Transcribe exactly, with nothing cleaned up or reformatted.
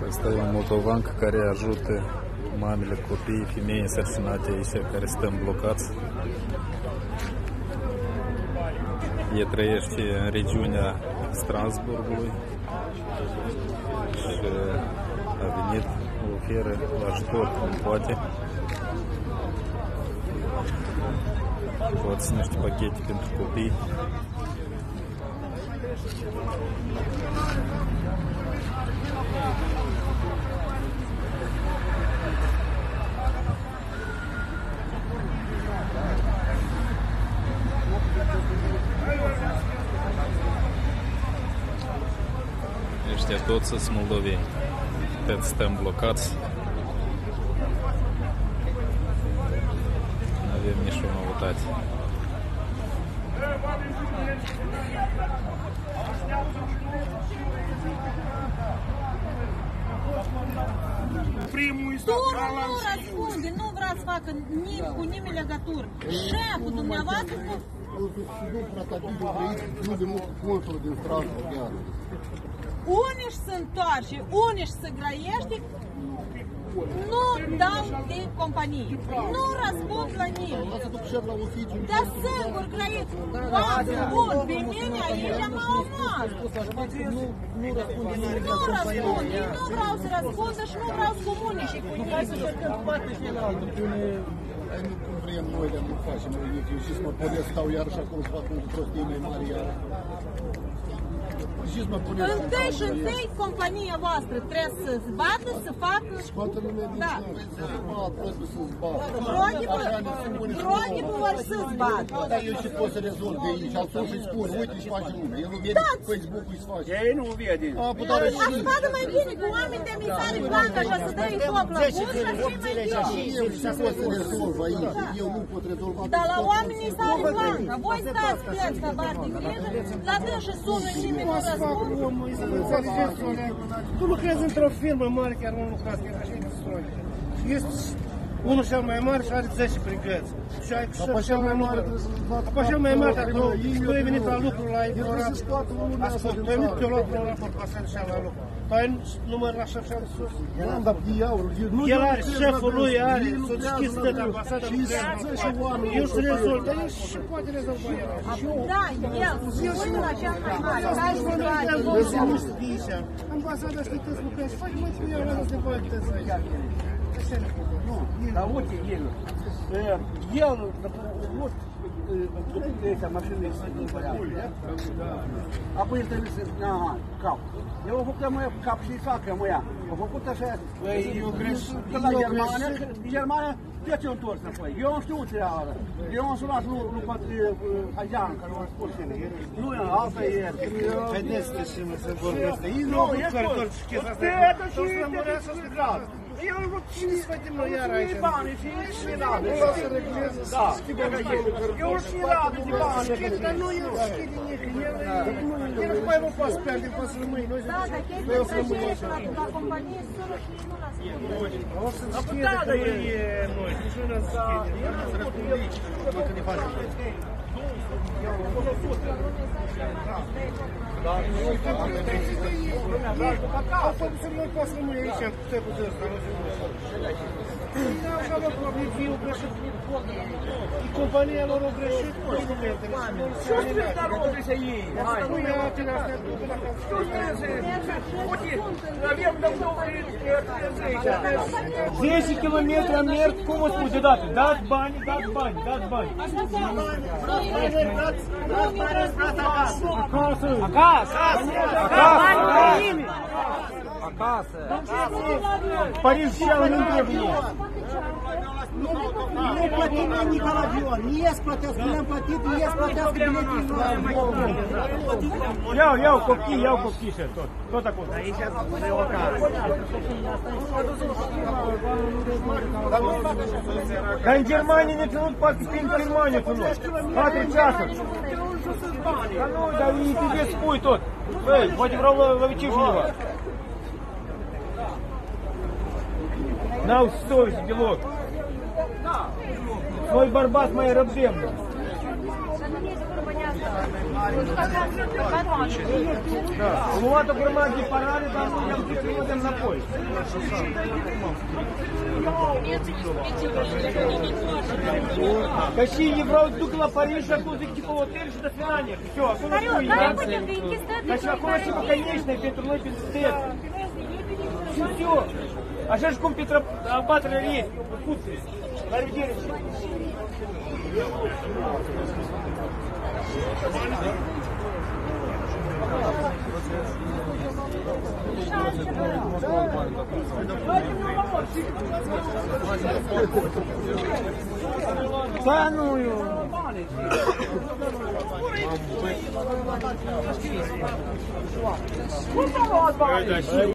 Asta e un moldovan care ajută mamele, copiii, femei însărcinate aici, care stăm blocați. El trăiește în regiunea Strasburgului și a venit, oferă ajutor cum poate. Poate niște pachete pentru copii. Ăștia toți sunt moldoveni. Toți stăm blocați. Nu avem nicio noutate. Turul nu răspunde, nu vrea să facă cu nimeni legătură. Șeful dumneavoastră nu... Unii se întoarce, unii se grăiește, nu dau de companie, nu răspund la nimeni. Dar singur grăiesc, oameni buni, pe mine aici m-au omoară. Nu răspunde, nu vreau să răspundă și nu vreau să comunice cu nimeni. Nu vrem noi de nu facem nimic, eu și să mă pornesc, stau iarăși acolo să fac un prostii mai mari iară. Întâi și întâi compania voastră trebuie să zbată, să facă... Scoată lumea din țară, să zbat, trebuie să zbat. Rodibă vor să zbată. Dar eu și pot să rezolv de aici, am spus și spun, uite și face lumea, el nu vede pe Facebook-ul și face. Ei nu vede. Ați vadă mai bine cu oameni de misare blancă așa să dă-i foc la bun și așa mai bine. Eu și pot să rezolv aici, eu nu pot rezolva. Dar la oamenii misare blancă, voi stați plăți ca bar de grijă, la dă și sună nimeni nu răspunde. Tu lucrezi într-o firmă mare, chiar nu lucrați, chiar așa de stroi. Ești unul cel mai mare și are zece brigăți. Și ai cel mai mare. Apoi cel mai mare, dacă tu ai venit la lucru la ignorat, ascult, tu ai venit pe loc la raport, ca să ducea la lucru. Tu ai număr la șef și sus. El are, șeful lui are, s-o deschis tăt, ambasadă lucrează. El se rezolvă, el și poate rezolva el. Da, el, spune la cel mai mare, care situație. Ambasada știi că-ți lucrează, faci mai cu el, ăla de voi că să ia. Nu, dar uite, el, el, nu, după că ăștia mașinile să cumpărează, apoi el trebuie să, aha, cap. Eu am făcut măia cap și facă măia, am făcut așa, eu greșit, că la Germania, în Germania, de ce-o întors înapoi? Eu am știut ce era. Eu am sunat lui Hajan, care m-a spus ele. Nu, alta e. Vedeți de ce mă se vorbește? Ei nu au cărtori și chestia asta. Te-a și te-a să se grad. Eu nu știu cine să facem noi iar aici. Banii și și rade. Nu o să regleze, să schimbă niște cărtori. Eu și rade de bani. Dar nu eu știu de nici. El nu mai mă poate pierde, poate să rămâi. Da, dar chestia trăjește la companie sună și nu răspunde. O să deschide, da, dar el e noi. Nici nu ne deschide. El nu răspunde. Dacă ne facem. Da, noi facem. Asta nu se mai poate să rămâi aici, cu stepul de ăsta. Așa vă probabil fi o greșit. Și compania lor o greșit. Și o trebuie dar o greșit ei. Nu e atât astea după la casă. Și o trebuie. Uite, avem de două zece kilometri am mers, cum o spune deodată? Dați bani, dați bani, dați bani. Acasă. Acasă. Acasă. Acasă. Paris și al nu trebuie. Nu plătim nimic la avion, nu ies plătesc, nu le-am plătit, nu ies plătesc biletul la Iau, iau copii, iau copii și tot, tot acolo. Aici e o casă. Dar în Germania ne ținut poate prin Germania ținut. patru ceasuri. Dar nu, dar ei тебе spui tot. Băi, poate vreau la vecin cineva. N-au совесть deloc. Noi bărbați mai răbdem. Luat o grămadă de parare, dar nu i-am zis că nu vedem înapoi. Că și ei vreau să duc la Paris și acum zic după hotel și de свидания. Все, acolo spui, da? Ca și acolo și băcăiește pentru noi, pentru stet. Și все. Așa și cum Petra abaterea ei, puțin. La revedere. Da, nu, eu. Cum s-a luat banii?